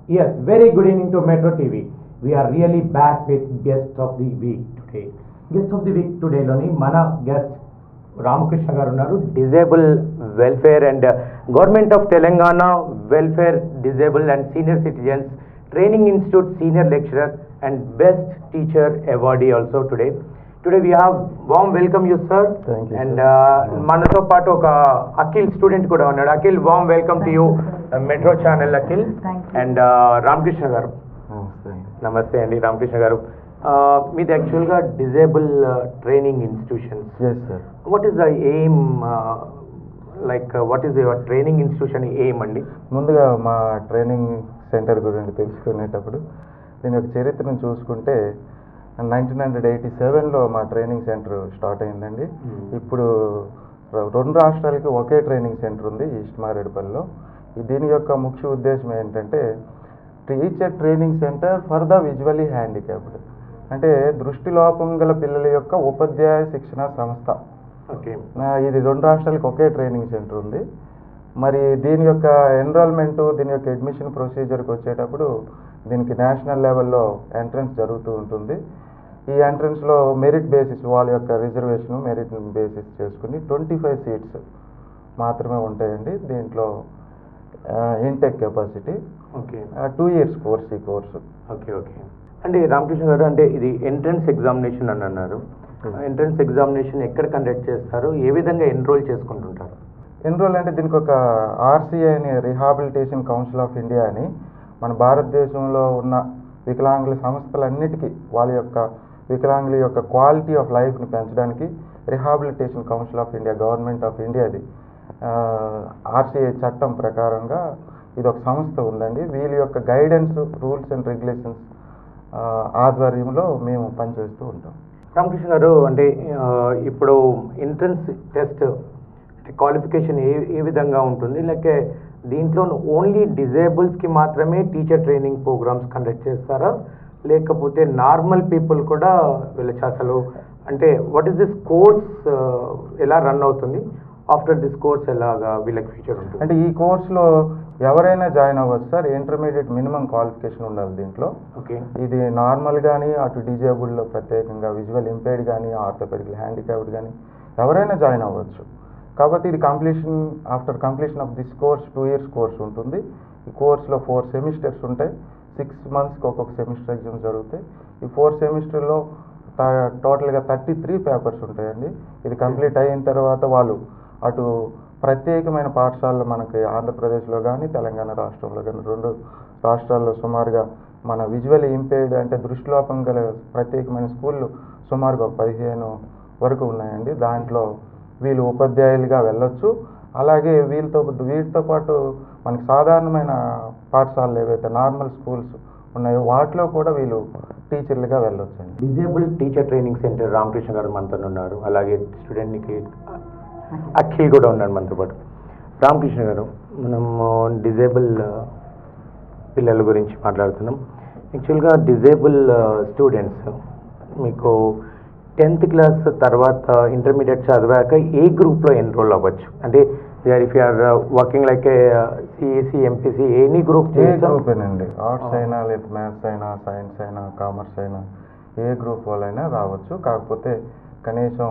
Yes, very good evening to Metro TV. We are really back with guest of the week today. Guest of the week today loni mana guest Ramakrishna garu unnaru, Disabled Welfare and Government of Telangana Welfare Disabled and Senior Citizens Training Institute Senior Lecturer and Best Teacher Awardee also today. Today we have warm welcome you sir. Thank you. And మనతో పాటు ఒక Akhil student కూడా ఉన్నాడు. Akhil warm welcome to you metro channel Akhil. And Ramakrishna garu నమస్తే అండి. రామకృష్ణ గారు మీది యాక్చువల్గా disabled training institutions. Yes sir. What is the aim, like what is your training institution aim అండి? ముందుగా మా ట్రైనింగ్ సెంటర్ గురించి తెలుసుకునేటప్పుడు దీని యొక్క చరిత్రను చూసుకుంటే 1987లో మా ట్రైనింగ్ సెంటర్ స్టార్ట్ అయిందండి. ఇప్పుడు 2 రాష్ట్రాలకి ఒకే ట్రైనింగ్ సెంటర్ ఉంది ఈస్ట్ మారేడుపల్లిలో. దీని యొక్క ముఖ్య ఉద్దేశం ఏంటంటే teacher training centre for the visually handicapped, అంటే దృష్టి లోపం గల పిల్లల యొక్క ఉపాధ్యాయ శిక్షణ సంస్థ. ఇది 2 రాష్ట్రాలకి ఒకే ట్రైనింగ్ సెంటర్ ఉంది. మరి దీని యొక్క ఎన్రోల్మెంటు, దీని యొక్క అడ్మిషన్ ప్రొసీజర్కి వచ్చేటప్పుడు దీనికి నేషనల్ లెవెల్లో ఎంట్రన్స్ జరుగుతూ ఉంటుంది. ఈ ఎంట్రన్స్లో మెరిట్ బేసిస్, వాళ్ళ యొక్క రిజర్వేషన్ మెరిట్ బేసిస్ చేసుకుని 25 సీట్స్ మాత్రమే ఉంటాయండి. దీంట్లో ఇంటెక్ కెపాసిటీ 2 ఇయర్స్ కోర్స్ ఈ కోర్సు. ఓకే ఓకే అంటే రామకృష్ణ గారు, అంటే ఇది ఎంట్రన్స్ ఎగ్జామినేషన్ అని అన్నారు. ఎంట్రన్స్ ఎగ్జామినేషన్ ఎక్కడ కండక్ట్ చేస్తారు, ఏ విధంగా ఎన్రోల్ చేసుకుంటుంటారు? ఎన్రోల్ అంటే దీనికి ఒక ఆర్సీఐ అని, రిహాబిలిటేషన్ కౌన్సిల్ ఆఫ్ ఇండియా అని, మన భారతదేశంలో ఉన్న వికలాంగుల సంస్థలన్నిటికీ వాళ్ళ యొక్క వికలాంగుల యొక్క క్వాలిటీ ఆఫ్ లైఫ్ని పెంచడానికి rehabilitation council of India, government of ఇండియాది ఆర్సీఐ చట్టం ప్రకారంగా ఇది ఒక సంస్థ ఉందండి. వీళ్ళ యొక్క గైడెన్స్, రూల్స్ అండ్ రెగ్యులేషన్స్ ఆధ్వర్యంలో మేము పనిచేస్తూ ఉంటాం. రామకృష్ణ గారు, అంటే ఇప్పుడు ఎంట్రన్స్ టెస్ట్ క్వాలిఫికేషన్ ఏ విధంగా ఉంటుంది? లేక దీంట్లో ఓన్లీ డిజేబుల్స్కి మాత్రమే టీచర్ ట్రైనింగ్ ప్రోగ్రామ్స్ కండక్ట్ చేస్తారా, లేకపోతే నార్మల్ పీపుల్ కూడా వెళ్ళచ్చు? అసలు అంటే వాట్ ఈస్ దిస్ కోర్స్, ఎలా రన్ అవుతుంది? ఆఫ్టర్ దిస్ కోర్స్ ఎలాగా వీళ్ళకి ఫ్యూచర్ ఉంటుంది? అంటే ఈ కోర్సులో ఎవరైనా జాయిన్ అవ్వచ్చు సార్. ఇంటర్మీడియట్ మినిమం క్వాలిఫికేషన్ ఉండాలి దీంట్లో. ఓకే. ఇది నార్మల్ కానీ, అటు డిజేబుల్లో ప్రత్యేకంగా విజువల్ ఇంపైర్డ్ కానీ, ఆర్థోపెడికల్ హ్యాండిక్యాప్డ్ కానీ ఎవరైనా జాయిన్ అవ్వచ్చు. కాబట్టి ఇది after completion of this course 2 years course ఉంటుంది. ఈ కోర్సులో 4 సెమిస్టర్స్ ఉంటాయి. 6 మంత్స్కి ఒక్కొక్క సెమిస్టర్ ఎగ్జామ్స్ జరుగుతాయి. ఈ 4 సెమిస్టర్లో టోటల్గా 33 పేపర్స్ ఉంటాయండి. ఇది కంప్లీట్ అయిన తర్వాత వాళ్ళు అటు ప్రత్యేకమైన పాఠశాలలు మనకి ఆంధ్రప్రదేశ్లో కానీ, తెలంగాణ రాష్ట్రంలో కానీ, 2 రాష్ట్రాల్లో సుమారుగా మన విజువల్ ఇంపైర్డ్ అంటే దృష్టిలోపం గల ప్రత్యేకమైన స్కూళ్ళు సుమారుగా 15 వరకు ఉన్నాయండి. దాంట్లో వీళ్ళు ఉపాధ్యాయులుగా వెళ్ళొచ్చు. అలాగే వీటితో పాటు మనకి సాధారణమైన పాఠశాలలు ఏవైతే నార్మల్ స్కూల్స్ ఉన్నాయో వాటిలో కూడా వీళ్ళు టీచర్లుగా వెళ్ళొచ్చు అండి. Disabled teacher training centre Ramakrishna garu మనతో ఉన్నారు. అలాగే స్టూడెంట్కి అఖిల్ కూడా ఉన్నాడు మనతో పాటు. రామకృష్ణ గారు, మనము డిజేబుల్ పిల్లల గురించి మాట్లాడుతున్నాం. యాక్చువల్గా డిజేబుల్ స్టూడెంట్స్ మీకు 10th క్లాస్ తర్వాత ఇంటర్మీడియట్ చదివాక ఏ గ్రూప్లో ఎన్రోల్ అవ్వచ్చు? అంటే if you are working like CEC, MPC, any group? ఏ గ్రూప్ అండి, ఆర్ట్స్ అయినా, లేదా మ్యాథ్స్ అయినా, సైన్స్ అయినా, కామర్స్ అయినా, ఏ గ్రూప్ వాళ్ళైనా రావచ్చు. కాకపోతే కనీసం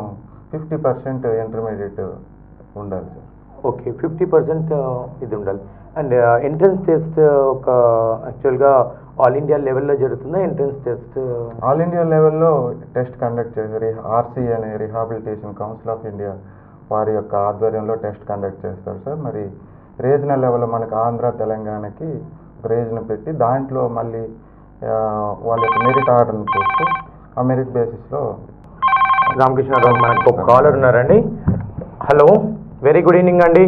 50% ఇంటర్మీడియట్ ఉండాలి సార్. ఓకే, 50% ఇది ఉండాలి. అండ్ ఎంట్రన్స్ టెస్ట్ ఒక యాక్చువల్గా ఆల్ ఇండియా లెవెల్లో జరుగుతుందా ఎంట్రన్స్ టెస్ట్? ఆల్ ఇండియా లెవెల్లో టెస్ట్ కండక్ట్ చేశారు. ఆర్సీ అనే రిహాబిలిటేషన్ కౌన్సిల్ ఆఫ్ ఇండియా వారి యొక్క ఆధ్వర్యంలో టెస్ట్ కండక్ట్ చేస్తారు సార్. మరి రీజనల్ లెవెల్లో మనకు ఆంధ్ర, తెలంగాణకి ఒక రీజన్ పెట్టి దాంట్లో మళ్ళీ వాళ్ళ యొక్క మెరిట్ ఆర్డర్ని చూస్తూ ఆ మెరిట్ బేసిస్లో. రామకృష్ణ గారు, మనకు ఒక కాలర్ ఉన్నారండి. హలో, వెరీ గుడ్ ఈవినింగ్ అండి.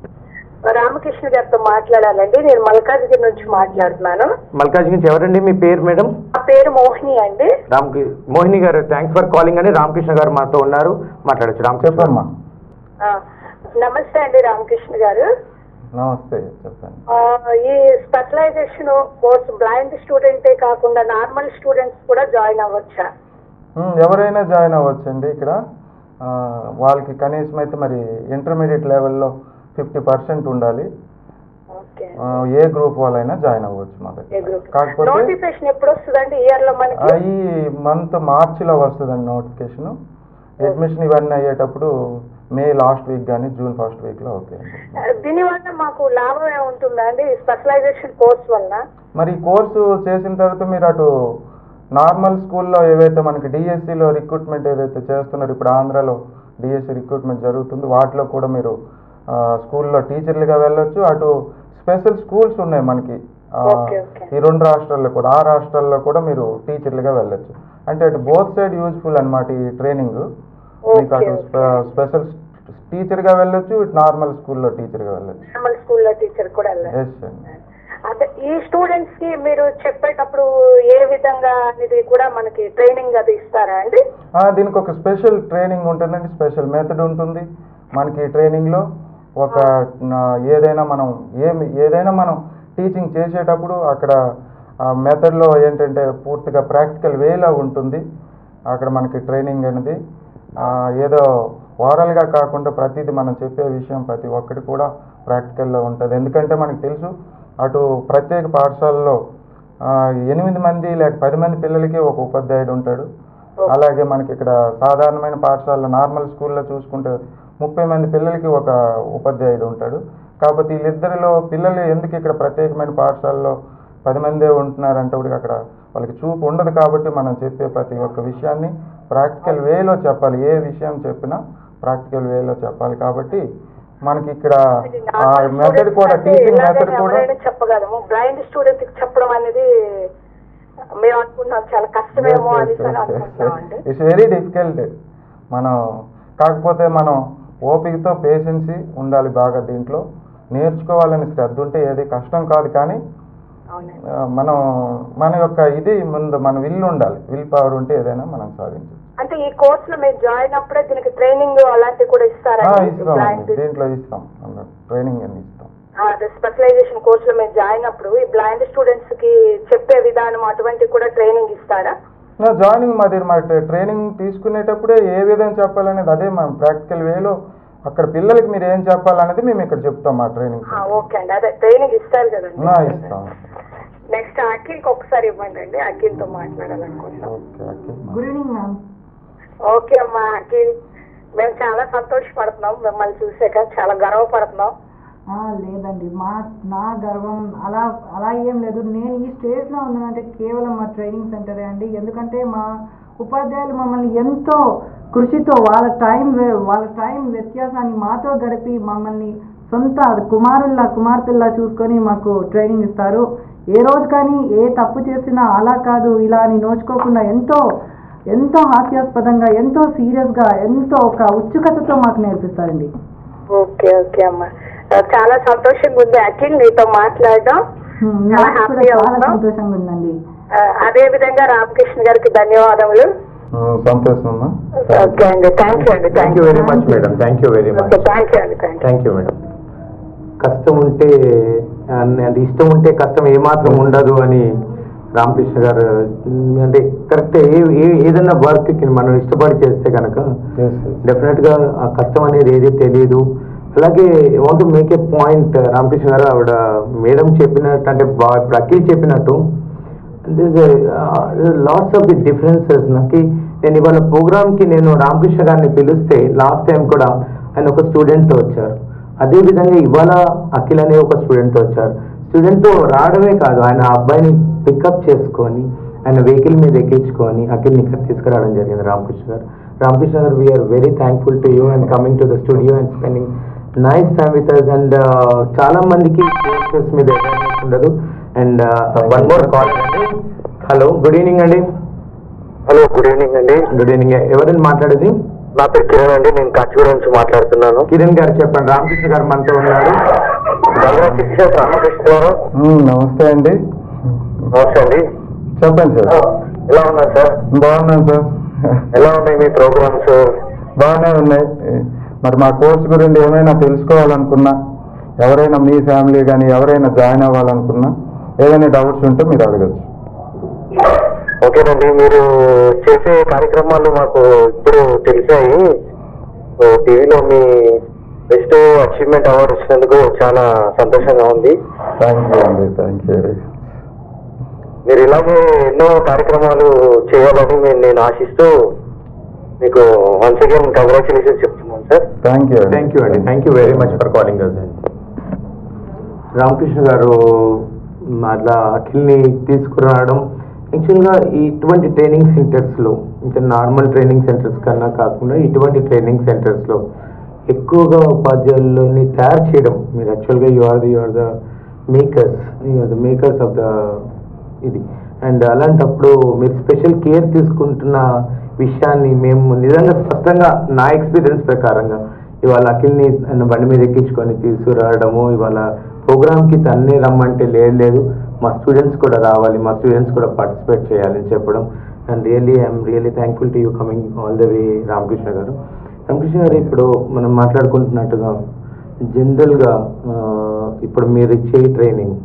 రామకృష్ణ గారితో మాట్లాడాలండి. నేను మల్కాజ్గిరి నుంచి మాట్లాడుతున్నాను. మల్కాజ్గిరి నుంచి ఎవరండి? మీ పేరు మేడం? నా పేరు మోహిని అండి. మోహిని గారు, థ్యాంక్స్ ఫర్ కాలింగ్ అండి. రామకృష్ణ గారు మాతో ఉన్నారు, మాట్లాడచ్చు. రామకృష్ణ అమ్మా. నమస్తే అండి రామకృష్ణ గారు. నమస్తే, చెప్పండి. ఈ స్పెషలైజేషన్ కోర్స్ బ్లైండ్ స్టూడెంటే కాకుండా నార్మల్ స్టూడెంట్స్ కూడా జాయిన్ అవ్వచ్చా? ఎవరైనా జాయిన్ అవ్వచ్చండి. ఇక్కడ వాళ్ళకి కనీసం అయితే మరి ఇంటర్మీడియట్ లెవెల్లో 50% ఉండాలి. ఏ గ్రూప్ వాళ్ళైనా జాయిన్ అవ్వచ్చు మా దగ్గర. కాకపోతే నోటిఫికేషన్ ఎప్పుడు వస్తుందండి ఇయర్ లో మనకి? ఈ మంత్ మార్చిలో వస్తుందండి నోటిఫికేషన్. అడ్మిషన్ ఇవన్నీ అయ్యేటప్పుడు మే లాస్ట్ వీక్ కానీ జూన్ ఫస్ట్ వీక్ లో అవుతాయి. దీనివల్ల మాకు లాభం ఏముంటుందా అండి స్పెషలైజేషన్ కోర్స్ వల్ల? మరి కోర్సు చేసిన తర్వాత మీరు అటు నార్మల్ స్కూల్లో ఏవైతే మనకి డిఎస్సిలో రిక్రూట్మెంట్ ఏదైతే చేస్తున్నారో, ఇప్పుడు ఆంధ్రాలో డిఎస్సి రిక్రూట్మెంట్ జరుగుతుంది, వాటిలో కూడా మీరు స్కూల్లో టీచర్లుగా వెళ్ళొచ్చు. అటు స్పెషల్ స్కూల్స్ ఉన్నాయి మనకి ఈ 2 రాష్ట్రాల్లో కూడా, ఆ రాష్ట్రాల్లో కూడా మీరు టీచర్లుగా వెళ్ళొచ్చు. అంటే అటు బోత్ సైడ్ యూజ్ఫుల్ అనమాట ఈ ట్రైనింగ్. మీకు అటు స్పెషల్ టీచర్గా వెళ్ళొచ్చు, ఇటు నార్మల్ స్కూల్లో టీచర్గా వెళ్ళొచ్చు. నార్మల్ స్కూల్లో టీచర్ కూడా వెళ్ళొచ్చు. అదే ఈ స్టూడెంట్స్ కి మీరు చెప్పేటప్పుడు ఏ విధంగా అనేది కూడా మనకి ట్రైనింగ్ అది ఇస్తారా అండి? దీనికి ఒక స్పెషల్ ట్రైనింగ్ ఉంటుందండి, స్పెషల్ మెథడ్ ఉంటుంది మనకి ట్రైనింగ్లో. ఒక ఏదైనా మనం టీచింగ్ చేసేటప్పుడు అక్కడ మెథడ్లో ఏంటంటే పూర్తిగా ప్రాక్టికల్ వేలో ఉంటుంది అక్కడ మనకి ట్రైనింగ్ అనేది. ఏదో ఓరల్గా కాకుండా ప్రతిదీ మనం చెప్పే విషయం ప్రతి ఒక్కటి కూడా ప్రాక్టికల్లో ఉంటుంది. ఎందుకంటే మనకు తెలుసు అటు ప్రత్యేక పాఠశాలలో 8 మంది లేక 10 మంది పిల్లలకి ఒక ఉపాధ్యాయుడు ఉంటాడు. అలాగే మనకి ఇక్కడ సాధారణమైన పాఠశాలలో నార్మల్ స్కూల్లో చూసుకుంటే 30 మంది పిల్లలకి ఒక ఉపాధ్యాయుడు ఉంటాడు. కాబట్టి వీళ్ళిద్దరిలో పిల్లలు ఎందుకు ఇక్కడ ప్రత్యేకమైన పాఠశాలలో 10 మందే ఉంటున్నారంటే అక్కడ వాళ్ళకి చూపు ఉండదు. కాబట్టి మనం చెప్పే ప్రతి ఒక్క విషయాన్ని ప్రాక్టికల్ వేలో చెప్పాలి. ఏ విషయం చెప్పినా ప్రాక్టికల్ వేలో చెప్పాలి. కాబట్టి మనకి ఇక్కడ మెథడ్ కూడా టీచింగ్ మెథడ్ కూడా చెప్పగలము. బ్లైండ్ స్టూడెంట్ చెప్పడం అనేది మేము అనుకున్నాం చాలా కష్టమేమో అని అనుకుంటున్నామండి. It's very difficult. కాకపోతే మనం ఓపికతో పేషెన్సీ ఉండాలి బాగా. దీంట్లో నేర్చుకోవాలని శ్రద్ధ ఉంటే ఏది కష్టం కాదు. కానీ మన యొక్క ఇది ముందు మన విల్ ఉండాలి, విల్ పవర్ ఉంటే ఏదైనా మనం సాధించాలి. అంటే ఈ కోర్స్ లో మీరు జాయిన్ అప్పుడే దీనికి ట్రైనింగ్ అలాంటివి కూడా ఇస్తారా? దీంట్లో ఇస్తాం, ట్రైనింగ్ అని ఇస్తాం. స్పెషలైజేషన్ కోర్స్ లో మీరు జాయిన్ అప్పుడు ఈ బ్లైండ్ స్టూడెంట్స్ కి చెప్పే విధానం అటువంటి కూడా ట్రైనింగ్ ఇస్తారా? జాయినింగ్ మరి ట్రైనింగ్ తీసుకునేటప్పుడే ఏ విధంగా చెప్పాలనేది అదే మనం ప్రాక్టికల్ వేలో అక్కడ పిల్లలకి మీరు ఏం చెప్పాలనేది మేము ఇక్కడ చెప్తాం మా ట్రైనింగ్. ఓకే అండి, అదే ట్రైనింగ్ ఇస్తారు కదండి. ఇస్తాం. నెక్స్ట్ అఖిల్కి ఒకసారి ఇవ్వండి అండి, అఖిల్తో మాట్లాడాలనుకుంటున్నాం. Good evening ma'am. ఓకే అమ్మా అఖిల్, మేము చాలా సంతోషపడుతున్నాం మిమ్మల్ని చూసాక, చాలా గర్వపడుతున్నాం. లేదండి, నా గర్వం అలా ఏం లేదు. నేను ఈ స్టేజ్లో ఉన్నానంటే కేవలం మా ట్రైనింగ్ సెంటరే అండి. ఎందుకంటే మా ఉపాధ్యాయులు మమ్మల్ని ఎంతో కృషితో వాళ్ళ టైం వ్యత్యాసాన్ని మాతో గడిపి మమ్మల్ని సొంత కుమార్తెల్లా చూసుకొని మాకు ట్రైనింగ్ ఇస్తారు. ఏ రోజు కానీ ఏ తప్పు చేసినా అలా కాదు ఇలా అని నోచుకోకుండా ఎంతో హాస్యాస్పదంగా, ఎంతో సీరియస్గా, ఎంతో ఒక ఉత్సుకతతో మాకు నేర్పిస్తారండి. ఓకే ఓకే అమ్మా, చాలా సంతోషంగా ఉంది అఖిల్ నీతో మాట్లాడడం. చాలా సంతోషంగా ఉందండి. అదే విధంగా రామకృష్ణ గారికి ధన్యవాదములు. సంతోషం. ఓకే అండి, thank you very much madam. Thank you very much. Thank you madam. కష్టం ఉంటే అంటే ఇష్టం ఉంటే కష్టం ఏమాత్రం ఉండదు అని రామకృష్ణ గారు అంటే కరెక్ట్. ఏదన్నా వర్క్కి మనం ఇష్టపడి చేస్తే కనుక డెఫినెట్గా ఆ కష్టం అనేది ఏది తెలియదు. అలాగే want to make a point, Ramakrishna garu ఆవిడ మేడం చెప్పినట్టు అంటే ఇప్పుడు అఖిల్ చెప్పినట్టు లాట్స్ ఆఫ్ ది డిఫరెన్సెస్. నాకు నేను ఇవాళ ప్రోగ్రామ్కి నేను రామకృష్ణ గారిని పిలిస్తే లాస్ట్ టైం కూడా ఆయన ఒక స్టూడెంట్తో వచ్చారు. అదేవిధంగా ఇవాళ అఖిల్ అనే ఒక స్టూడెంట్తో వచ్చారు. స్టూడెంట్తో రావడమే కాదు, ఆయన అబ్బాయిని పికప్ చేసుకొని ఆయన వెహికల్ మీద ఎక్కించుకొని అఖిల్ని ఇక్కడ తీసుకురావడం జరిగింది Ramakrishna garu. We are very thankful to you and coming to the studio and spending nice time with us. And చాలా మందికి కోర్సెస్ మీద అవేర్నెస్ ఉండదు. అండ్ వన్ మోర్ కాల్ అండి. హలో, గుడ్ ఈవినింగ్ అండి. హలో, గుడ్ ఈవినింగ్ అండి. Good evening. ఎవరైనా మాట్లాడేది? నా పేరు కిరణ్ అండి, నేను కచ్చి నుంచి మాట్లాడుతున్నాను. కిరణ్ గారు చెప్పండి. రామకృష్ణ గారు మనతో ఉన్నారు. రామకృష్ణ గారు నమస్తే అండి. నమస్తే అండి, చెప్పండి సార్. ఎలా ఉన్నారు సార్? బాగున్నాను సార్. ఎలా ఉన్నాయి మీ ప్రోగ్రామ్స్? బాగానే ఉన్నాయి. మరి మా కోర్స్ గురించి ఏమైనా తెలుసుకోవాలనుకున్నా, ఎవరైనా మీ ఫ్యామిలీ కానీ ఎవరైనా జాయిన్ అవ్వాలనుకున్నా ఏదైనా డౌట్స్ ఉంటే మీరు అడగచ్చు. ఓకేనండి, మీరు చేసే కార్యక్రమాలు మాకు ఇప్పుడు తెలిసాయి. టీవీలో మీ బెస్ట్ అచీవ్మెంట్ అవార్డు వచ్చినందుకు చాలా సంతోషంగా ఉంది. థ్యాంక్ యూ అండి, థ్యాంక్ యూ. మీరు ఇలాగే ఎన్నో కార్యక్రమాలు చేయాలని నేను ఆశిస్తూ మీకు వన్స్ అగైన్ కంగ్రాచులేషన్స్ చెప్తున్నాను సార్. థ్యాంక్ యూ అండి, thank you very much for calling us. Ramakrishna garu అట్లా అఖిల్ని తీసుకురావడం యాక్చువల్గా ఇటువంటి ట్రైనింగ్ సెంటర్స్లో, ఇంకా నార్మల్ ట్రైనింగ్ సెంటర్స్ కన్నా కాకుండా ఇటువంటి ట్రైనింగ్ సెంటర్స్లో ఎక్కువగా ఉపాధ్యాయులని తయారు చేయడం, మీరు యాక్చువల్గా you are the makers of the ఇది. అండ్ అలాంటప్పుడు మీరు స్పెషల్ కేర్ తీసుకుంటున్న విషయాన్ని మేము నిజంగా స్పష్టంగా నా ఎక్స్పీరియన్స్ ప్రకారంగా ఇవాళ అఖిల్ని బండి మీద ఎక్కించుకొని తీసుకురావడము, ఇవాళ ప్రోగ్రామ్కి తన్నే రమ్మంటే లేదు మా స్టూడెంట్స్ కూడా రావాలి, మా స్టూడెంట్స్ కూడా పార్టిసిపేట్ చేయాలని చెప్పడం. And I'm really thankful to you coming all the way Ramakrishna garu. Ramakrishna గారు, ఇప్పుడు మనం మాట్లాడుకుంటున్నట్టుగా జనరల్గా ఇప్పుడు మీరు ఇచ్చే ట్రైనింగ్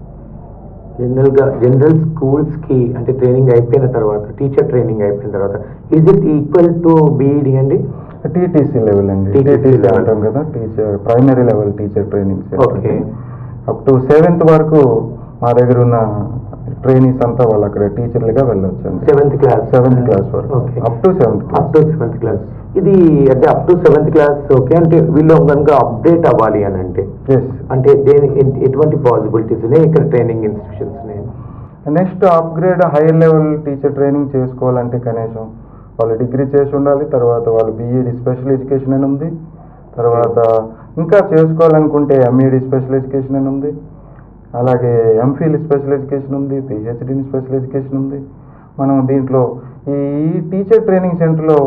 జనరల్ స్కూల్స్కి అంటే ట్రైనింగ్ అయిపోయిన తర్వాత, టీచర్ ట్రైనింగ్ అయిపోయిన తర్వాత is it equal to BEd అండి? టీటీసీ లెవెల్ అండి, టీటీసీ అంటాం కదా, teacher primary level teacher training. Okay. Up to 7th వరకు మా దగ్గర ఉన్న ట్రైనీస్ అంతా వాళ్ళు అక్కడ టీచర్లుగా వెళ్ళొచ్చు అండి. 7th క్లాస్ వరకు, okay, up to 7th class. ఇది అంటే up to 7th class okay. అంటే వీళ్ళు కనుక అప్డేట్ అవ్వాలి అని అంటే ఎటువంటి పాసిబిలిటీస్ ఉన్నాయి ఇక్కడ ట్రైనింగ్ ఇన్స్టిట్యూషన్స్ ఉన్నాయి? Next upgrade higher level teacher training చేసుకోవాలంటే కనీసం వాళ్ళు డిగ్రీ చేసి ఉండాలి, తర్వాత వాళ్ళు బీఈడి స్పెషల్ ఎడ్యుకేషన్ అని ఉంది, తర్వాత ఇంకా చేసుకోవాలనుకుంటే ఎంఈడి స్పెషల్ ఎడ్యుకేషన్ అని ఉంది, అలాగే ఎంఫిల్ స్పెషల్ ఎడ్యుకేషన్ ఉంది, పిహెచ్డి స్పెషల్ ఎడ్యుకేషన్ ఉంది. మనం దీంట్లో ఈ టీచర్ ట్రైనింగ్ సెంటర్లో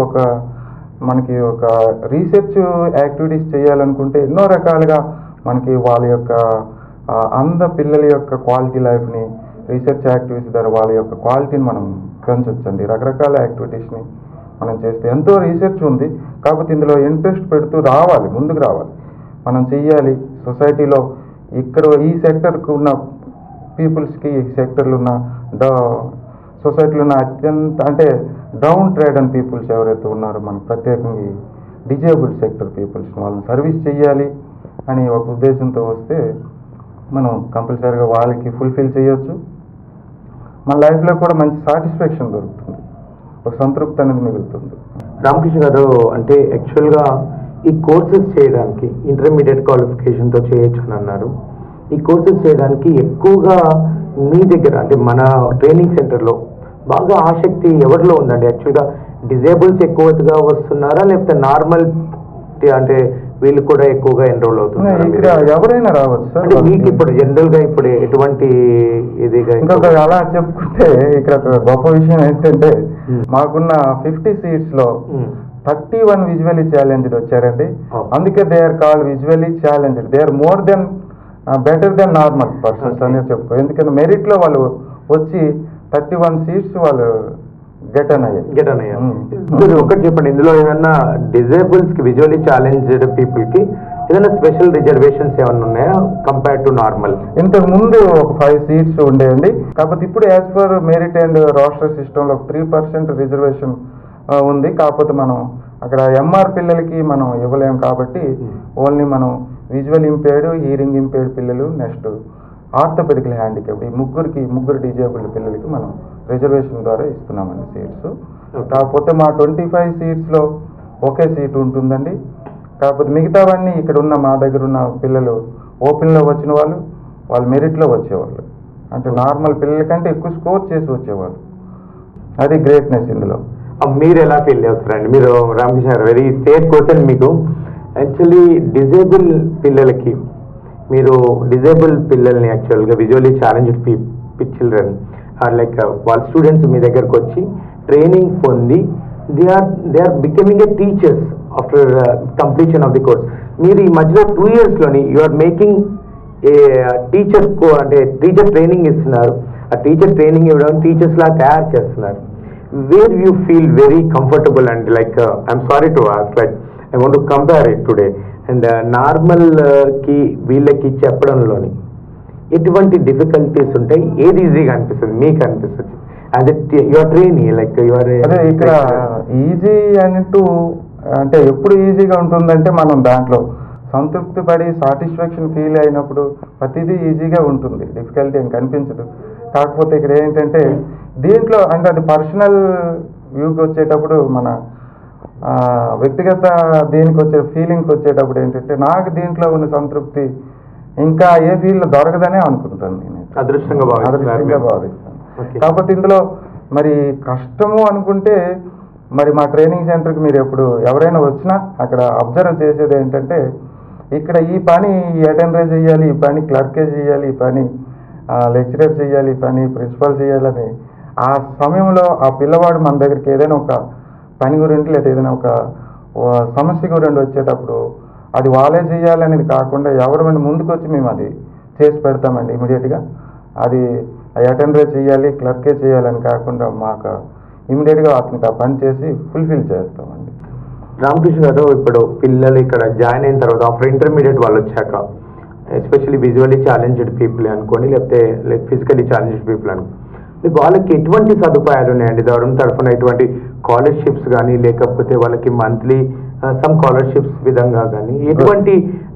మనకి ఒక రీసెర్చ్ యాక్టివిటీస్ చేయాలనుకుంటే ఎన్నో రకాలుగా మనకి వాళ్ళ యొక్క పిల్లల యొక్క క్వాలిటీ లైఫ్ని రీసెర్చ్ యాక్టివిటీస్ ద్వారా వాళ్ళ యొక్క క్వాలిటీని మనం పెంచొచ్చండి. రకరకాల యాక్టివిటీస్ని మనం చేస్తే ఎంతో రీసెర్చ్ ఉంది, కాకపోతే ఇందులో ఇంట్రెస్ట్ పెడుతూ ముందుకు రావాలి, మనం చెయ్యాలి. సొసైటీలో ఇక్కడ ఈ సెక్టర్కి ఉన్న పీపుల్స్కి, ఈ సెక్టర్లో ఉన్న సొసైటీలో ఉన్న అత్యంత అంటే డౌన్ ట్రేడ్ అండ్ పీపుల్స్ ఎవరైతే ఉన్నారో మనకు ప్రత్యేకంగా డిజేబుల్డ్ సెక్టర్ పీపుల్స్ వాళ్ళని సర్వీస్ చేయాలి అని ఒక ఉద్దేశంతో వస్తే మనం కంపల్సరీగా వాళ్ళకి ఫుల్ఫిల్ చేయొచ్చు. మన లైఫ్లో కూడా మంచి సాటిస్ఫాక్షన్ దొరుకుతుంది, ఒక సంతృప్తి అనేది మిగులుతుంది. రామకృష్ణ గారు, అంటే యాక్చువల్గా ఈ కోర్సెస్ చేయడానికి ఇంటర్మీడియట్ క్వాలిఫికేషన్తో చేయొచ్చు అని అన్నారు. ఈ కోర్సెస్ చేయడానికి ఎక్కువగా మీ దగ్గర అంటే మన ట్రైనింగ్ సెంటర్లో బాగా ఆసక్తి ఎవరిలో ఉందండి? యాక్చువల్గా డిజేబుల్స్ ఎక్కువగా వస్తున్నారా, లేకపోతే నార్మల్ అంటే వీళ్ళు కూడా ఎక్కువగా ఎన్రోల్ అవుతున్నారు? ఇక్కడ ఎవరైనా రావచ్చు సార్. మీకు ఇప్పుడు జనరల్గా ఇప్పుడు ఎటువంటి ఇది ఇంకొక అలా చెప్పుకుంటే ఇక్కడ ఒక గొప్ప విషయం ఏంటంటే మాకున్న 50 seatsలో 31 విజువల్లీ ఛాలెంజ్డ్ వచ్చారండి. అందుకే they are called visually challenged. They are more than better than normal persons అనేది చెప్పుకో. ఎందుకంటే మెరిట్లో వాళ్ళు వచ్చి 31 seats వాళ్ళు గెట్ అన్ అయ్యారు. ఒకటి చెప్పండి, ఇందులో ఏదన్నా డిజేబుల్స్ కి విజువల్లీ ఛాలెంజ్డ్ పీపుల్ కి ఏదైనా స్పెషల్ రిజర్వేషన్స్ ఏమైనా ఉన్నాయా కంపేర్ టు నార్మల్? ఇంతకు ముందు ఒక 5 seats ఉండేయండి, కాకపోతే ఇప్పుడు as per merit and roster సిస్టంలో 3% రిజర్వేషన్ ఉంది. కాకపోతే మనం అక్కడ ఎంఆర్ పిల్లలకి మనం ఇవ్వలేము కాబట్టి ఓన్లీ మనం విజువల్ ఇంపేర్డ్, హీరింగ్ ఇంపేర్డ్ పిల్లలు, నెక్స్ట్ ఆర్థోపెడికల్ హ్యాండిక్యాప్ ఈ ముగ్గురు డిజేబుల్డ్ పిల్లలకి మనం రిజర్వేషన్ ద్వారా ఇస్తున్నామండి సీట్స్. కాకపోతే మా 25 seatsలో ఒకే సీట్ ఉంటుందండి. కాకపోతే మిగతావన్నీ ఇక్కడ ఉన్న మా దగ్గర ఉన్న పిల్లలు ఓపెన్లో వచ్చిన వాళ్ళు మెరిట్లో వచ్చేవాళ్ళు, అంటే నార్మల్ పిల్లల కంటే ఎక్కువ స్కోర్ చేసి వచ్చేవాళ్ళు. అది గ్రేట్నెస్ ఇందులో. మీరు ఎలా ఫీల్ అవుతారండి? మీరు Ramakrishna garu, very state question మీకు. యాక్చువల్లీ డిజేబుల్ పిల్లలకి మీరు డిజేబుల్ పిల్లల్ని యాక్చువల్గా విజువల్లీ ఛాలెంజ్డ్ చిల్డ్రన్ లైక్ వాళ్ళ స్టూడెంట్స్ మీ దగ్గరకు వచ్చి ట్రైనింగ్ పొంది they are becoming a teachers after completion of the course. మీరు ఈ మధ్యలో 2 yearsలోని you are making a teacher అంటే టీచర్ ట్రైనింగ్ ఇస్తున్నారు. ఆ టీచర్ ట్రైనింగ్ ఇవ్వడం టీచర్స్ లా తయారు చేస్తున్నారు. Where you feel very comfortable and like I'm sorry to ask, like I want to compare it today and normal కి వీళ్ళకి చెప్పడంలోని ఎటువంటి డిఫికల్టీస్ ఉంటాయి? ఏది ఈజీగా అనిపిస్తుంది మీకు అనిపిస్తుంది as your trainee like your? అదే ఇక్కడ ఈజీ అంటూ అంటే ఎప్పుడు ఈజీగా ఉంటుందంటే మనం దాంట్లో సంతృప్తి పడి సాటిస్ఫాక్షన్ ఫీల్ అయినప్పుడు ప్రతిదీ ఈజీగా ఉంటుంది, డిఫికల్టీ ఏం కనిపించదు. కాకపోతే ఇక్కడ ఏంటంటే దీంట్లో అంటే అది పర్సనల్ వ్యూకి వచ్చేటప్పుడు మన వ్యక్తిగత దీనికి వచ్చే ఫీలింగ్కి వచ్చేటప్పుడు ఏంటంటే నాకు దీంట్లో ఉన్న సంతృప్తి ఇంకా ఏ ఫీల్డ్లో దొరకదనే అనుకుంటాను నేను. అదృష్టంగా భావిస్తాను. కాకపోతే ఇందులో మరి కష్టము అనుకుంటే మరి మా ట్రైనింగ్ సెంటర్కి మీరు ఎప్పుడు ఎవరైనా వచ్చినా అక్కడ అబ్జర్వ్ చేసేది ఏంటంటే ఇక్కడ ఈ పని అటెండర్ చేయాలి, ఈ పని క్లర్కే చేయాలి, ఈ పని లెక్చరర్ చేయాలి, ఈ పని ప్రిన్సిపల్ చేయాలని ఆ సమయంలో ఆ పిల్లవాడు మన దగ్గరికి ఏదైనా ఒక పని గురించి లేదా ఏదైనా ఒక సమస్య గురించి వచ్చేటప్పుడు అది వాళ్ళే చేయాలనేది కాకుండా ఎవరైనా ముందుకు వచ్చి మేము అది చేసి పెడతామండి ఇమీడియట్గా. అది అటెండర్ చేయాలి, క్లర్కే చేయాలని కాకుండా మాకు ఇమీడియట్గా అతనికి ఆ పని చేసి ఫుల్ఫిల్ చేస్తామండి. రామకృష్ణ గారు, ఇప్పుడు పిల్లలు ఇక్కడ జాయిన్ అయిన తర్వాత ఆఫ్టర్ ఇంటర్మీడియట్ వాళ్ళు వచ్చాక ఎస్పెషల్లీ విజువల్లీ ఛాలెంజ్డ్ పీపుల్ అనుకోండి, లేకపోతే ఫిజికల్లీ ఛాలెంజ్డ్ పీపుల్ అనుకోండి, వాళ్ళకి ఎటువంటి సదుపాయాలు ఉన్నాయండి గవర్నమెంట్ తరఫున? ఎటువంటి స్కాలర్షిప్స్ కానీ లేకపోతే వాళ్ళకి మంత్లీ సమ్ స్కాలర్షిప్స్ విధంగా కానీ ఎటువంటి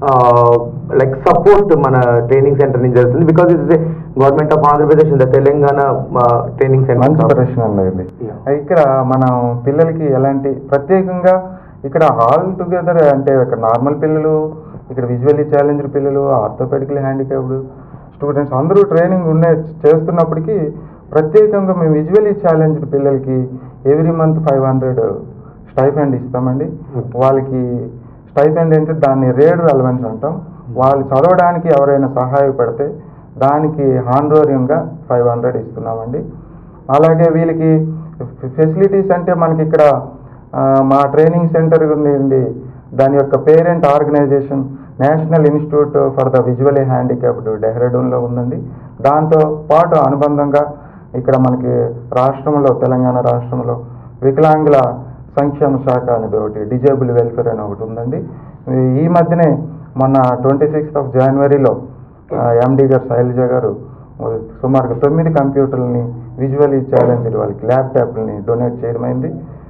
లైక్ సపోర్ట్ మన ట్రైనింగ్ సెంటర్ నుంచి జరుగుతుంది? Because it's a government of Andhra Pradesh in the Telangana training center. మంచి ప్రశ్న అండి. ఇక్కడ మనం పిల్లలకి ఎలాంటి ప్రత్యేకంగా ఇక్కడ ఆల్ టుగెదర్ అంటే ఇక్కడ నార్మల్ పిల్లలు, ఇక్కడ విజువల్లీ ఛాలెంజ్డ్ పిల్లలు, ఆర్థోపెడికల్ హ్యాండిక్యాప్డ్ స్టూడెంట్స్ అందరూ ట్రైనింగ్ చేస్తున్నప్పటికీ ప్రత్యేకంగా మేము విజువల్లీ ఛాలెంజ్డ్ పిల్లలకి ఎవ్రీ మంత్ 500 స్టైఫండ్ ఇస్తామండి. వాళ్ళకి స్టైఫండ్ అంటే దాన్ని రేడ్ అలవెన్స్ అంటాం. వాళ్ళు చదవడానికి ఎవరైనా సహాయపడితే దానికి హానరోరియంగా 500 ఇస్తున్నామండి. అలాగే వీళ్ళకి ఫెసిలిటీస్ అంటే మనకి ఇక్కడ మా ట్రైనింగ్ సెంటర్ నుండి దాని యొక్క parent organization national institute for the visually handicapped డెహ్రాడూన్లో ఉందండి. దాంతో పాటు అనుబంధంగా ఇక్కడ మనకి రాష్ట్రంలో తెలంగాణ రాష్ట్రంలో వికలాంగుల సంక్షేమ శాఖ అనేది ఒకటి, డిజేబుల్ వెల్ఫేర్ అని ఒకటి ఉందండి. ఈ మధ్యనే మొన్న 26th జనవరిలో ఎండి గారు శైలజ గారు సుమారుగా 9 కంప్యూటర్లని విజువల్లీ ఛాలెంజ్డ్ వాళ్ళకి ల్యాప్టాప్లని డొనేట్ చేయడమైంది.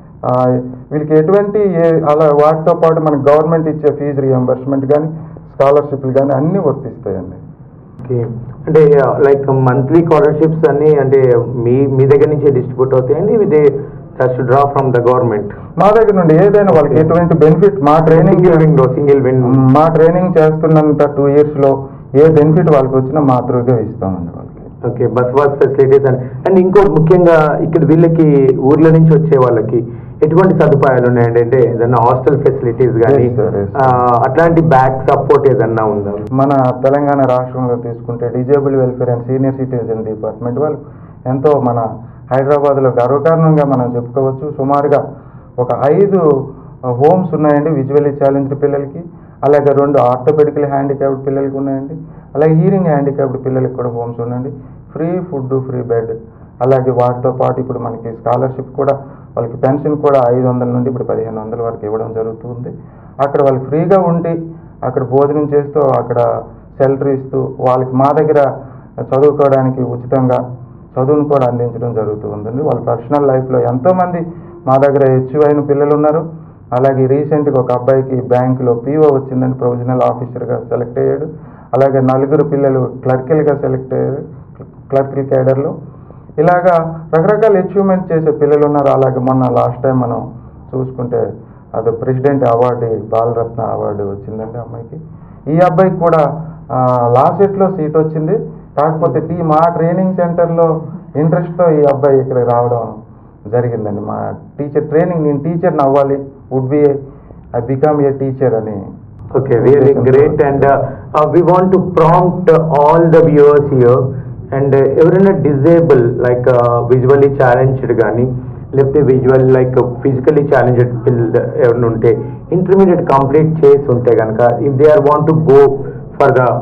వీళ్ళకి ఎటువంటి అలా వాటితో పాటు మనకి గవర్నమెంట్ ఇచ్చే ఫీజు రియంబర్స్మెంట్ కానీ స్కాలర్షిప్లు కానీ అన్నీ వర్తిస్తాయండి. ఓకే, అంటే లైక్ మంత్లీ స్కాలర్షిప్స్ అన్ని అంటే మీ దగ్గర నుంచి డిస్ట్రిబ్యూట్ అవుతాయండి? ఇదే just draw from the government? మా దగ్గర నుండి ఏదైనా వాళ్ళకి ఎటువంటి బెనిఫిట్ మా ట్రైనింగ్ మా ట్రైనింగ్ చేస్తున్నంత 2 yearsలో ఏ బెనిఫిట్ వాళ్ళకి వచ్చినా మా త్రూగా ఇస్తామండి వాళ్ళకి. ఓకే, బస్ ఫెసిలిటీస్ అండ్ ఇంకోటి ముఖ్యంగా ఇక్కడ వీళ్ళకి ఊర్ల నుంచి వచ్చే వాళ్ళకి ఎటువంటి సదుపాయాలు ఉన్నాయండి? అంటే ఏదన్నా హాస్టల్ ఫెసిలిటీస్ కానీ అట్లాంటి బ్యాక్ సపోర్ట్ ఏదన్నా ఉందా? మన తెలంగాణ రాష్ట్రంలో తీసుకుంటే disable welfare and senior citizen department వాళ్ళు ఎంతో మన హైదరాబాద్లో గర్వకారణంగా మనం చెప్పుకోవచ్చు. సుమారుగా ఒక 5 హోమ్స్ ఉన్నాయండి విజువల్లీ ఛాలెంజ్డ్ పిల్లలకి. అలాగే 2 ఆర్థోపెడికల్ హ్యాండిక్యాప్డ్ పిల్లలకి ఉన్నాయండి. అలాగే హీరింగ్ హ్యాండిక్యాప్డ్ పిల్లలకి కూడా హోమ్స్ ఉన్నాయండి. Free food, free bed. అలాగే వాటితో పాటు ఇప్పుడు మనకి స్కాలర్షిప్ కూడా వాళ్ళకి పెన్షన్ కూడా 500 నుండి ఇప్పుడు 1500 వరకు ఇవ్వడం జరుగుతుంది. అక్కడ వాళ్ళు ఫ్రీగా ఉండి అక్కడ భోజనం చేస్తూ అక్కడ షెల్టర్ ఇస్తూ వాళ్ళకి మా దగ్గర చదువుకోవడానికి ఉచితంగా చదువును కూడా అందించడం జరుగుతూ ఉందండి. వాళ్ళ పర్సనల్ లైఫ్లో ఎంతోమంది మా దగ్గర హెచ్ఐన పిల్లలు ఉన్నారు. అలాగే రీసెంట్గా ఒక అబ్బాయికి బ్యాంకులో పీఓ వచ్చిందని ప్రొవిజనల్ ఆఫీసర్గా సెలెక్ట్ అయ్యాడు. అలాగే 4 పిల్లలు క్లర్కిల్గా సెలెక్ట్ అయ్యారు, క్లర్కిల్ క్యాడర్లో. ఇలాగా రకరకాల అచీవ్మెంట్ చేసే పిల్లలు ఉన్నారు. అలాగే మొన్న లాస్ట్ టైం మనం చూసుకుంటే అది ప్రెసిడెంట్ అవార్డు, బాలరత్న అవార్డు వచ్చిందండి అమ్మాయికి. ఈ అబ్బాయికి కూడా లాస్ట్ సెట్లో సీట్ వచ్చింది. కాకపోతే మా ట్రైనింగ్ సెంటర్లో ఇంట్రెస్ట్తో ఈ అబ్బాయి ఇక్కడికి రావడం జరిగిందండి. మా టీచర్ ట్రైనింగ్ నేను టీచర్ని అవ్వాలి, would be I become a teacher అని. Okay, really great, and we want to prompt all the viewers here, and ఎవరైనా డిజేబుల్ లైక్ విజువల్లీ ఛాలెంజ్డ్ కానీ లేకపోతే విజువల్ లైక్ ఫిజికలీ ఛాలెంజ్డ్ పిల్లలు ఎవరైనా ఉంటే ఇంటర్మీడియట్ కంప్లీట్ చేసి ఉంటే కనుక if they are want to go for the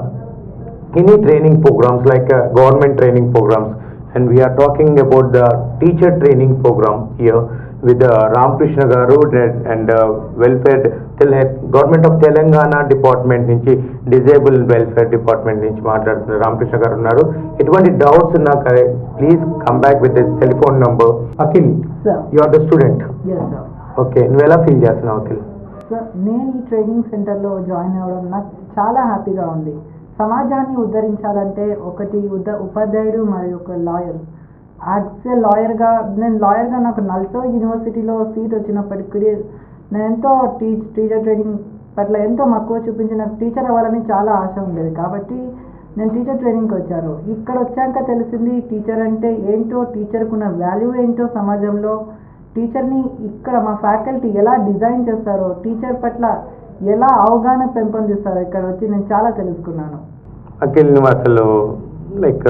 any training programs like government training programs, and we are talking about the teacher training program here with Ramakrishna garu and welfare government of Telangana department నుంచి disable welfare department నుంచి మాట్లాడుతున్నారు రామకృష్ణ గారు ఉన్నారు. ఎటువంటి doubts ఉన్నా please come back with this telephone number. Akhil, you are the student. Okay, నువ్వు ఎలా feel చేస్తున్నావు అఖిల్? నేను ఈ ట్రైనింగ్ సెంటర్లో జాయిన్ అవ్వడం నాకు చాలా హ్యాపీగా ఉంది. సమాజాన్ని ఉద్ధరించాలంటే ఒకటి ఉపాధ్యాయుడు మరియు ఒక లాయర్. యాజ్ ఏ లాయర్గా నాకు నల్సార్ యూనివర్సిటీలో సీట్ వచ్చినప్పటికీ నేను ఎంతో టీచర్ ట్రైనింగ్ పట్ల ఎంతో మక్కువ చూపించి నాకు టీచర్ అవ్వాలని చాలా ఆశ ఉండేది. కాబట్టి నేను టీచర్ ట్రైనింగ్కి వచ్చాను. ఇక్కడ వచ్చాక తెలిసింది టీచర్ అంటే ఏంటో, టీచర్కు ఉన్న వాల్యూ ఏంటో సమాజంలో, టీచర్ని ఇక్కడ మా ఫ్యాకల్టీ ఎలా డిజైన్ చేస్తారో, టీచర్ పట్ల ఎలా అవగాహన పెంపొందిస్తారో ఇక్కడ వచ్చి నేను చాలా తెలుసుకున్నాను. అఖిల్, నువ్వు అసలు like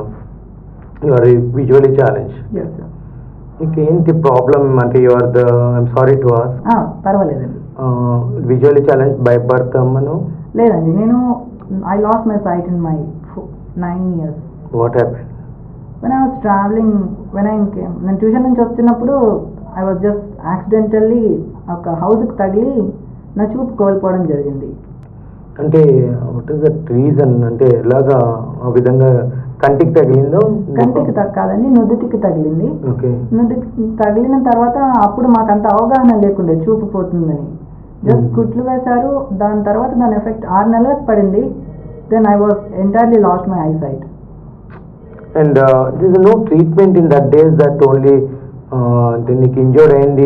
you are visually challenge. Yes sir. నీకు ఏంటి ప్రాబ్లం అంటే you are I'm sorry to ask. పర్వాలేదండి. విజువల్లీ ఛాలెంజ్ బై బర్త్ అమ్మను? లేదండి, నేను I lost my sight in my 9 years. What happened? when I was traveling, నేను tuition నుంచి వస్తున్నప్పుడు ఐ వాజ్ జస్ట్ యాక్సిడెంటల్లీ ఒక హౌస్కి తగిలి నా చూపు కోల్పోవడం జరిగింది. అంటే వాట్ ఈస్ దట్ రీజన్? అంటే ఎలాగా ఆ విధంగా కంటికి తగిలిందో? కంటికి కాదండి, నుదుటికి తగిలింది. ఓకే. నుదుటికి తగిలిన తర్వాత అప్పుడు మాకంత అవగాహన లేకుండే చూపు పోతుందని. జస్ట్ కుట్లు వేశారు. దాని తర్వాత దాని ఎఫెక్ట్ 6 నెలలకు పడింది. Then I was entirely lost my I sight. And there is no treatment in that days that only అంటే నీకు ఇంజూర్ అయింది.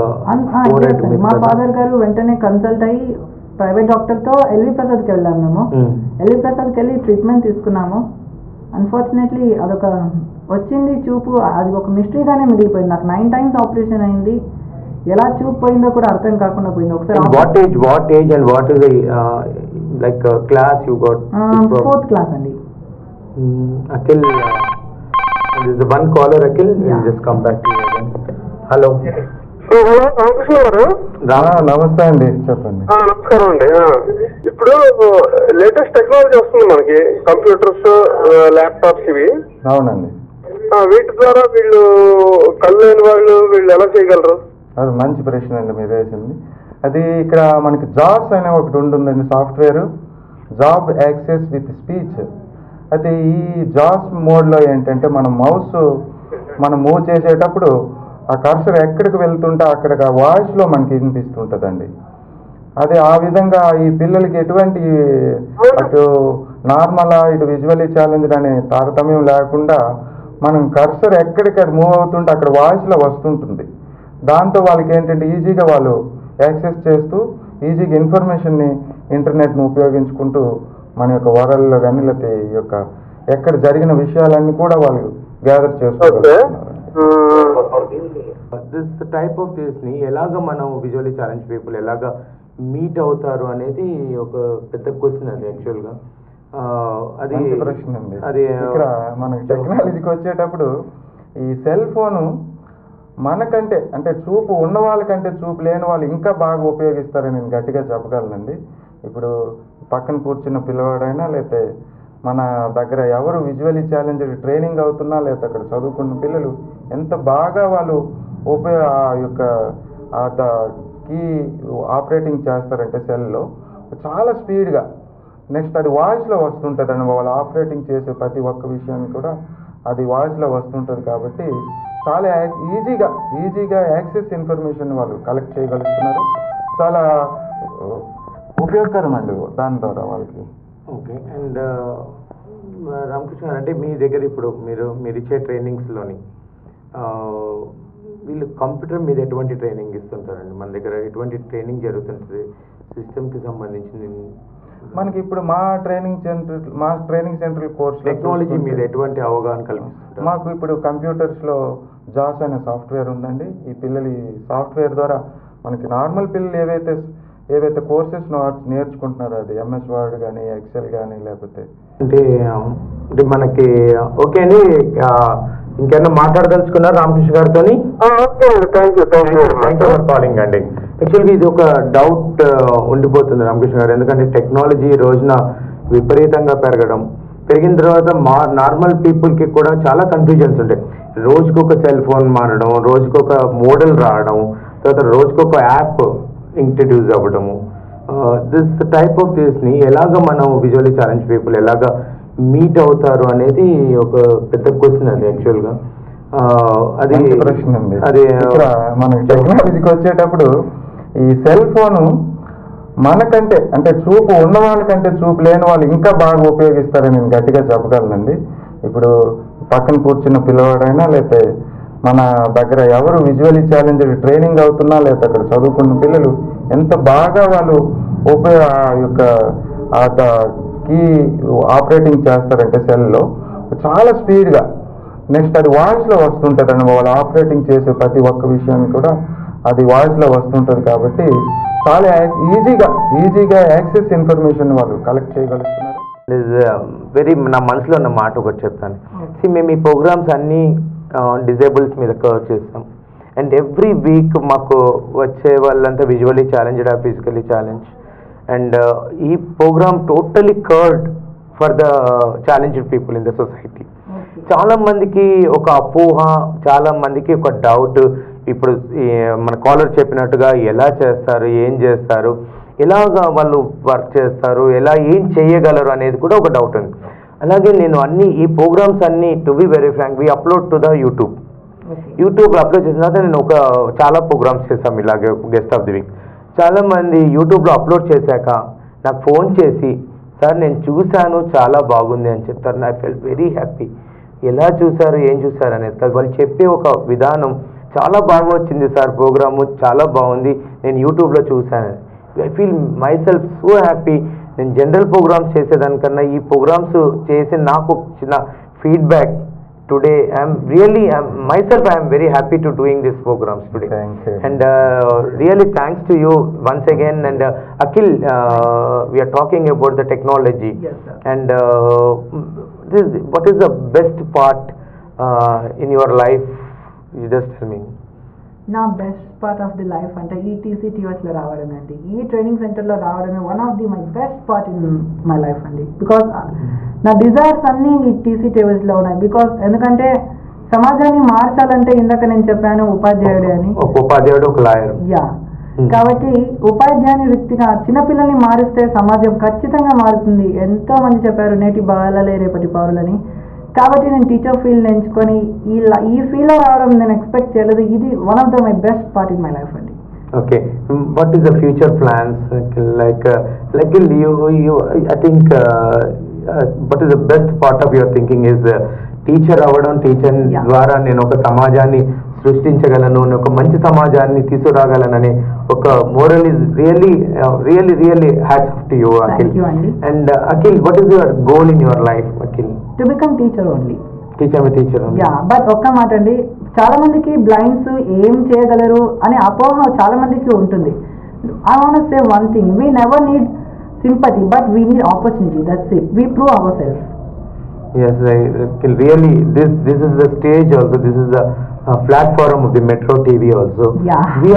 మా ఫాదర్ గారు వెంటనే కన్సల్ట్ అయ్యి ప్రైవేట్ డాక్టర్తో ఎల్వి ప్రసాద్కి వెళ్ళాము. మేము ఎల్వి ప్రసాద్కి వెళ్ళి ట్రీట్మెంట్ తీసుకున్నాము. అన్ఫార్చునేట్లీ అదొక వచ్చింది చూపు, అది ఒక మిస్టరీగానే మిగిలిపోయింది. నాకు 9 times ఆపరేషన్ అయింది. ఎలా చూపు పోయిందో కూడా అర్థం కాకుండా పోయింది. ఒకసారి what age and what is like class you got? 4th class అండి. Akhil, there is one caller. Akhil, we'll just come back to you again. Hello. Hello, Ramakrishna garu. నమస్తే అండి, చెప్పండి. నమస్కారం అండి. ఇప్పుడు లేటెస్ట్ టెక్నాలజీ వస్తుంది మనకి, కంప్యూటర్స్, ల్యాప్టాప్స్ ఇవి. అవునండి. వీటి ద్వారా వీళ్ళు కళ్ళు లేని వాళ్ళు వీళ్ళు ఎలా చేయగలరు? అది మంచి ప్రశ్న అండి మీరు వేసింది. అది ఇక్కడ మనకి జాబ్స్ అనే ఒకటి ఉంటుందండి, software job access with speech. అయితే ఈ జాబ్స్ మోడ్లో ఏంటంటే మనం మూవ్ చేసేటప్పుడు ఆ కర్సర్ ఎక్కడికి వెళ్తుంటే అక్కడ వాయిస్లో మనకి వినిపిస్తుంటుందండి. అది ఆ విధంగా ఈ పిల్లలకి ఎటువంటి అటు నార్మల్ ఇటు విజువల్లీ ఛాలెంజ్డ్ అనే తారతమ్యం లేకుండా మనం కర్సర్ ఎక్కడికి అది మూవ్ అవుతుంటే అక్కడ వాయిస్లో వస్తుంటుంది. దాంతో వాళ్ళకి ఏంటంటే ఈజీగా వాళ్ళు యాక్సెస్ చేస్తూ ఈజీగా ఇన్ఫర్మేషన్ని ఇంటర్నెట్ను ఉపయోగించుకుంటూ మన యొక్క వరల్డ్లో కానీ లేకపోతే ఈ యొక్క ఎక్కడ జరిగిన విషయాలన్నీ కూడా వాళ్ళు గ్యాదర్ చేసుకోగలుగుతున్నారు. దిస్ టైప్ ఆఫ్ ని ఎలాగ మనం విజువల్లీ ఛాలెంజ్ పీపుల్ ఎలాగ మీట్ అవుతారు అనేది ఒక పెద్ద క్వశ్చన్ అది యాక్చువల్గా. అది ప్రశ్న అండి. అది ఇక్కడ మనకి టెక్నాలజీకి వచ్చేటప్పుడు ఈ సెల్ ఫోను మనకంటే అంటే చూపు ఉన్న వాళ్ళకంటే చూపు లేని వాళ్ళు ఇంకా బాగా ఉపయోగిస్తారని నేను గట్టిగా చెప్పగలనండి. ఇప్పుడు పక్కన కూర్చున్న పిల్లవాడైనా లేకపోతే మన దగ్గర ఎవరు విజువల్లీ ఛాలెంజ్డ్ ట్రైనింగ్ అవుతున్నా లేకపోతే అక్కడ చదువుకున్న పిల్లలు ఎంత బాగా వాళ్ళు ఆ యొక్క కీ ఆపరేటింగ్ చేస్తారంటే సెల్లో చాలా స్పీడ్గా నెక్స్ట్ అది వాయిస్లో వస్తుంటుంది అండి. వాళ్ళు ఆపరేటింగ్ చేసే ప్రతి ఒక్క విషయాన్ని కూడా అది వాయిస్లో వస్తుంటుంది. కాబట్టి చాలా ఈజీగా యాక్సెస్ ఇన్ఫర్మేషన్ వాళ్ళు కలెక్ట్ చేయగలుగుతున్నారు. చాలా ఉపయోగకరం అండి దాని ద్వారా వాళ్ళకి. ఓకే. అండ్ రామకృష్ణ అంటే మీ దగ్గర ఇప్పుడు మీరు ఇచ్చే ట్రైనింగ్స్లోని వీళ్ళు కంప్యూటర్ మీద ఎటువంటి ట్రైనింగ్ ఇస్తుంటారండి? మన దగ్గర ఎటువంటి ట్రైనింగ్ జరుగుతుంటుంది సిస్టమ్కి సంబంధించింది? మనకి ఇప్పుడు మా ట్రైనింగ్ సెంటర్ కోర్స్ టెక్నాలజీ మీద ఎటువంటి అవగాహన కల్పిస్తుంటారు? మాకు ఇప్పుడు కంప్యూటర్స్లో జాస్ అనే సాఫ్ట్వేర్ ఉందండి. ఈ పిల్లలు ఈ సాఫ్ట్వేర్ ద్వారా మనకి నార్మల్ పిల్లలు ఏవైతే కోర్సెస్ నేర్చుకుంటున్నారో అది ఎంఎస్ వర్డ్ కానీ ఎక్సెల్ కానీ లేకపోతే అంటే మనకి ఓకే అండి. ఇంకేమన్నా మాట్లాడదలుచుకున్నారు రామకృష్ణ గారితో? థ్యాంక్ యూ ఫర్ కాలింగ్ అండి. యాక్చువల్గా ఇది ఒక డౌట్ ఉండిపోతుంది రామకృష్ణ గారు, ఎందుకంటే టెక్నాలజీ రోజున విపరీతంగా పెరిగిన తర్వాత నార్మల్ పీపుల్కి కూడా చాలా కన్ఫ్యూజన్స్ ఉంటాయి. రోజుకొక సెల్ ఫోన్ మారడం, రోజుకొక మోడల్ రావడం, తర్వాత రోజుకొక యాప్ ఇంట్రడ్యూస్ అవ్వడము. దిస్ టైప్ ఆఫ్ ని ఎలాగ మనం విజువల్లీ ఛాలెంజ్ పీపుల్ ఎలాగ మీట్ అవుతారు అనేది ఒక పెద్ద క్వశ్చన్ అది యాక్చువల్గా. అది ప్రశ్న అండి. అది మనకి టెక్నాలజీకి వచ్చేటప్పుడు ఈ సెల్ ఫోను మనకంటే అంటే చూపు ఉన్న వాళ్ళకంటే చూపు లేని వాళ్ళు ఇంకా బాగా ఉపయోగిస్తారని నేను గట్టిగా చెప్పగలనండి. ఇప్పుడు పక్కన కూర్చున్న పిల్లవాడైనా లేకపోతే మన దగ్గర ఎవరు విజువల్లీ ఛాలెంజ్డ్ ట్రైనింగ్ అవుతున్నా లేకపోతే అక్కడ చదువుకున్న పిల్లలు ఎంత బాగా వాళ్ళు కీ ఆపరేటింగ్ చేస్తారంటే సెల్లో చాలా స్పీడ్గా. నెక్స్ట్ అది వాయిస్లో వస్తుంటుందండి, వాళ్ళు ఆపరేటింగ్ చేసే ప్రతి ఒక్క విషయాన్ని కూడా అది వాయిస్లో వస్తుంటుంది. కాబట్టి చాలా ఈజీగా యాక్సెస్ ఇన్ఫర్మేషన్ వాళ్ళు కలెక్ట్ చేయగలుగుతున్నారు. నా మనసులో ఉన్న మాట ఒకటి చెప్తాను. మేము ఈ ప్రోగ్రామ్స్ అన్నీ డిజేబుల్స్ మీద కవర్ చేస్తాం. అండ్ ఎవ్రీ వీక్ మాకు వచ్చే వాళ్ళంతా visually challenged or physically challenge. And ఈ program totally cured for the challenged people in the society. చాలా మందికి ఒక అపోహ, చాలా మందికి ఒక డౌట్. ఇప్పుడు మన కాలర్ చెప్పినట్టుగా ఎలా చేస్తారు, ఏం చేస్తారు, ఎలాగా వాళ్ళు వర్క్ చేస్తారు, ఏం చేయగలరు అనేది కూడా ఒక డౌట్ ఉంది. అలాగే నేను ఈ ప్రోగ్రామ్స్ అన్నీ to be very frank we upload to the యూట్యూబ్లో అప్లోడ్ చేసిన తర్వాత నేను చాలా ప్రోగ్రామ్స్ చేస్తాం ఇలాగే గెస్ట్ ఆఫ్ ది వీక్. చాలామంది యూట్యూబ్లో అప్లోడ్ చేశాక నాకు ఫోన్ చేసి సార్ నేను చూశాను చాలా బాగుంది అని చెప్తారు. I fell very happy. ఎలా చూశారు, ఏం చూశారు అనేది కాదు, వాళ్ళు చెప్పే ఒక విధానం చాలా బాగా వచ్చింది సార్, ప్రోగ్రాము చాలా బాగుంది, నేను యూట్యూబ్లో చూశాను. I feel myself so happy. నేను జనరల్ ప్రోగ్రామ్స్ చేసేదానికన్నా ఈ ప్రోగ్రామ్స్ చేసి నాకు చిన్న feedback today I am very happy to doing these programs today. Thank you. And really thanks to you once again. And Akhil, we are talking about the technology. Yes, sir. And what is the best part in your life? You just tell me. నా best part of the life అంటే ఈ TCTOSలో రావడం అండి. ఈ training సెంటర్లో రావడమే one of the my best part in my life అండి. బికాజ్ నా డిజైర్స్ అన్నీ ఈ TCTOSలో ఉన్నాయి. బికాజ్ ఎందుకంటే సమాజాన్ని మార్చాలంటే ఇందాక నేను చెప్పాను ఉపాధ్యాయుడే అని, ఉపాధ్యాయుడు ఒక లాయర్. యా, కాబట్టి ఉపాధ్యాయుని వృత్తిగా చిన్నపిల్లల్ని మారిస్తే సమాజం ఖచ్చితంగా మారుతుంది. ఎంతో మంది చెప్పారు నేటి బాలలే రేపటి పౌరులని. కాబట్టి నేను టీచర్ ఫీల్డ్ ఎంచుకొని ఈ ఫీల్డ్లో రావడం నేను ఎక్స్పెక్ట్ చేయలేదు. ఇది one of the my best part in my life అండి. Okay, what is the future plans? Like you I think what is the best part of your thinking is teacher అవ్వడం, teacher ద్వారా నేను ఒక సమాజాన్ని సృష్టించగలను, ఒక మంచి సమాజాన్ని తీసుకురాగలనని ఒక moral is really hats off to you Akhil. And Akhil, what is your goal in your life, Akhil? To become teacher only. Teacher yeah, but ఒక్క మాట అండి, చాలా మందికి బ్లైండ్స్ ఏం చేయగలరు అనే అపోహ చాలా మందికి ఉంటుంది. I want to say one thing, we never need sympathy but we need opportunity. That's it. We prove ourselves. Yes, really this is the stage also, this is the platform of the Metro TV also. Yeah. We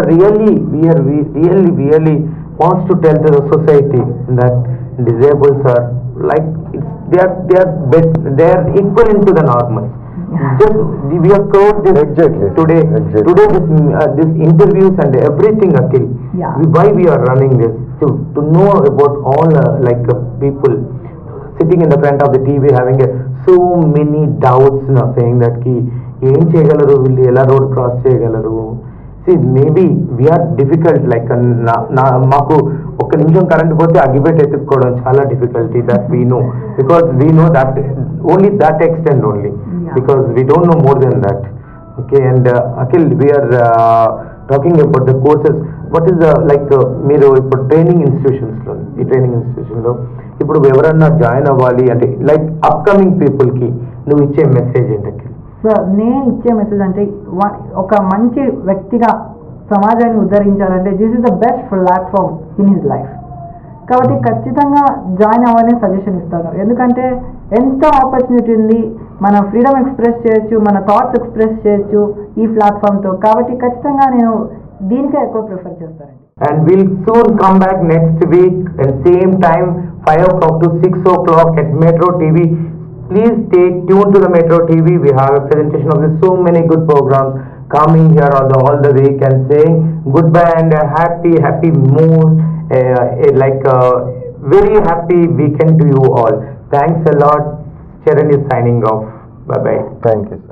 really wants to tell to the society that disabled are like they are equivalent to the normal. Yeah. Just we have covered this today this interviews and everything, Akhil. Yeah. Why we are running this to know about all people sitting in the front of the TV having so many doubts now, saying that ki ఏం చేయగలరు వీళ్ళు, ఎలా road cross చేయగలరు. See, maybe we are difficult, like మాకు ఒక్క నిమిషం current పోతే అగ్గిపెట్టి ఎత్తుక్కోవడం చాలా difficulty, that we know, because we know that only that extent only, because we don't know more than that. Okay, and Akhil, we are talking about the courses. What is the మీరు ఇప్పుడు training ఇన్స్టిట్యూషన్స్లో, ఈ training ఇన్స్టిట్యూషన్లో ఇప్పుడు ఎవరన్నా join అవ్వాలి అంటే like upcoming పీపుల్కి నువ్వు ఇచ్చే మెసేజ్ ఏంటి? సార్, నేను ఇచ్చే మెసేజ్ అంటే ఒక మంచి వ్యక్తిగా సమాజాన్ని ఉద్ధరించాలంటే this is the best platform in his life. కాబట్టి ఖచ్చితంగా జాయిన్ అవ్వాలని సజెషన్ ఇస్తాను. ఎందుకంటే ఎంతో ఆపర్చునిటీ ఉంది, మన ఫ్రీడమ్ ఎక్స్ప్రెస్ చేయొచ్చు, మన థాట్స్ ఎక్స్ప్రెస్ చేయొచ్చు ఈ ప్లాట్ఫామ్తో. కాబట్టి ఖచ్చితంగా నేను దీనికే ఎక్కువ ప్రిఫర్ చేస్తానండి. And we'll soon come back next week at same time 5 o'clock to 6 o'clock at Metro TV. Please stay tuned to the Metro TV. We have a presentation of so many good programs coming here all the week, and saying goodbye and a happy mood, very happy weekend to you all. Thanks a lot. Charan is signing off. Bye bye. Thank you.